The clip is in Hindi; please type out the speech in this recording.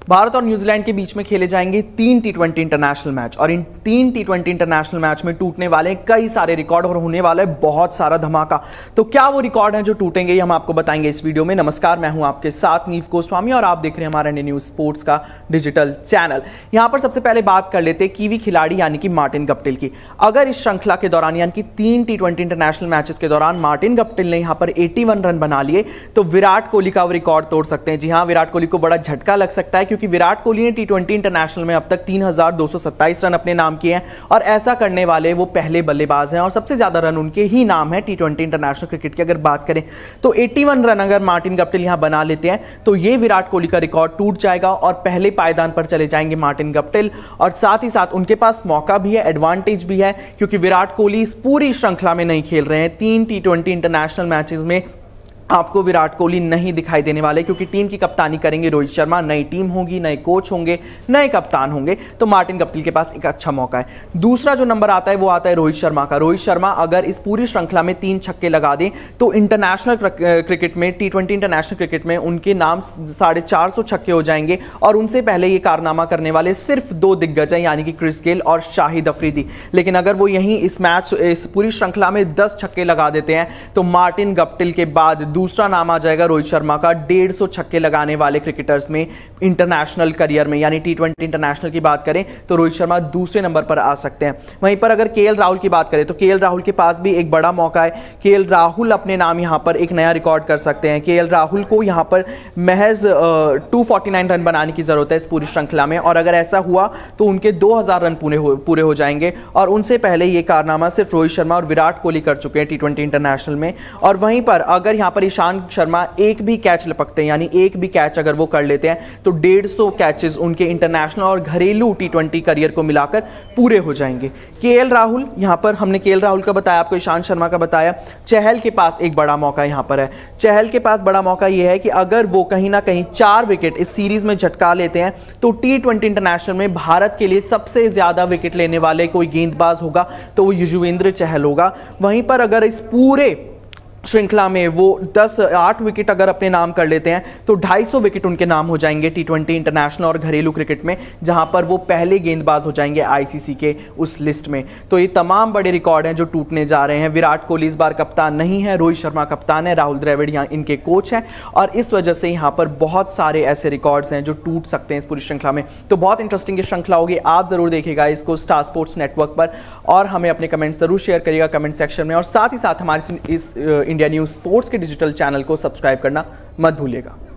भारत और न्यूजीलैंड के बीच में खेले जाएंगे 3 टी20 इंटरनेशनल मैच और इन 3 टी20 इंटरनेशनल मैच में टूटने वाले कई सारे रिकॉर्ड और होने वाला है बहुत सारा धमाका। तो क्या वो रिकॉर्ड हैं जो टूटेंगे, ये हम आपको बताएंगे इस वीडियो में। नमस्कार, मैं हूं आपके साथ नीव गोस्वामी और आप देख रहे हैं हमारा इंडियन न्यूज स्पोर्ट्स का डिजिटल चैनल। यहां पर सबसे पहले बात कर लेते हैं कीवी खिलाड़ी यानी कि मार्टिन गप्टिल की। अगर इस श्रृंखला के दौरान यानी कि 3 टी20 इंटरनेशनल मैचेस के दौरान मार्टिन गप्टिल ने यहां पर 81 रन बना लिए तो विराट कोहली का वो रिकॉर्ड तोड़ सकते हैं। जी हां, विराट कोहली को बड़ा झटका लग सकता है क्योंकि विराट कोहली ने टी20 इंटरनेशनल में अब तक 3227 रन अपने नाम किए हैं और ऐसा करने वाले वो पहले बल्लेबाज हैं और सबसे ज्यादा रन उनके ही नाम है टी20 इंटरनेशनल क्रिकेट की। अगर बात करें तो 81 रन अगर मार्टिन गप्टिल यहां बना लेते हैं तो ये विराट कोहली का रिकॉर्ड टूट जाएगा और पहले पायदान पर चले जाएंगे मार्टिन गप्टिल। और साथ ही साथ उनके पास मौका भी है, एडवांटेज भी है क्योंकि विराट कोहली इस पूरी श्रृंखला में नहीं खेल रहे हैं। 3 टी20 इंटरनेशनल मैचेस में आपको विराट कोहली नहीं दिखाई देने वाले क्योंकि टीम की कप्तानी करेंगे रोहित शर्मा। नई टीम होगी, नए कोच होंगे, नए कप्तान होंगे, तो मार्टिन गप्टिल के पास एक अच्छा मौका है। दूसरा जो नंबर आता है वो आता है रोहित शर्मा का। रोहित शर्मा अगर इस पूरी श्रृंखला में 3 छक्के लगा दें तो इंटरनेशनल क्रिकेट में, टी20 इंटरनेशनल क्रिकेट में उनके नाम 450 छक्के हो जाएंगे और उनसे पहले ये कारनामा करने वाले सिर्फ 2 दिग्गज हैं यानी कि क्रिस गेल और शाहिद अफरीदी। लेकिन अगर वो यहीं इस पूरी श्रृंखला में 10 छक्के लगा देते हैं तो मार्टिन गप्टिल के बाद दूसरा नाम आ जाएगा रोहित शर्मा का। 150 छक्के लगाने वाले क्रिकेटर्स में इंटरनेशनल करियर में यानी टी20 इंटरनेशनल की बात करें तो रोहित शर्मा दूसरे नंबर पर आ सकते हैं। वहीं पर अगर केएल राहुल की बात करें तो केएल राहुल के पास भी एक बड़ा मौका है। केएल राहुल अपने नाम यहां पर एक नया रिकॉर्ड कर सकते हैं। केएल राहुल को यहां पर महज 249 रन बनाने की जरूरत है इस पूरी श्रृंखला में और अगर ऐसा हुआ तो उनके 2000 रन पूरे हो जाएंगे और उनसे पहले ये कारनामा सिर्फ रोहित शर्मा और विराट कोहली कर चुके हैं टी20 इंटरनेशनल में। और वहीं पर अगर यहां पर ईशांत शर्मा एक भी कैच लपकते हैं यानी एक भी कैच अगर वो कर लेते हैं तो 150 कैचेस उनके इंटरनेशनल और घरेलू टी20 करियर को मिलाकर पूरे हो जाएंगे। केएल राहुल, यहां पर हमने केएल राहुल का बताया, आपको ईशांत शर्मा का बताया। चहल के पास एक बड़ा मौका यहां पर है। चहल के पास बड़ा मौका यह है कि अगर वो कहीं ना कहीं 4 विकेट इस सीरीज में झटका लेते हैं तो टी20 इंटरनेशनल में भारत के लिए सबसे ज्यादा विकेट लेने वाले कोई गेंदबाज होगा तो वो युजवेंद्र चहल होगा। वहीं पर अगर इस पूरे श्रृंखला में वो 8 विकेट अगर अपने नाम कर लेते हैं तो 250 विकेट उनके नाम हो जाएंगे टी20 इंटरनेशनल और घरेलू क्रिकेट में, जहां पर वो पहले गेंदबाज हो जाएंगे आईसीसी के उस लिस्ट में। तो ये तमाम बड़े रिकॉर्ड हैं जो टूटने जा रहे हैं। विराट कोहली इस बार कप्तान नहीं है, रोहित शर्मा कप्तान है, राहुल द्रविड़ यहाँ इनके कोच हैं और इस वजह से यहाँ पर बहुत सारे ऐसे रिकॉर्ड्स हैं जो टूट सकते हैं इस पूरी श्रृंखला में। तो बहुत इंटरेस्टिंग ये श्रृंखला होगी, आप जरूर देखिएगा इसको स्टार स्पोर्ट्स नेटवर्क पर और हमें अपने कमेंट जरूर शेयर करिएगा कमेंट सेक्शन में और साथ ही साथ हमारे इस इंडिया न्यूज स्पोर्ट्स के डिजिटल चैनल को सब्सक्राइब करना मत भूलिएगा।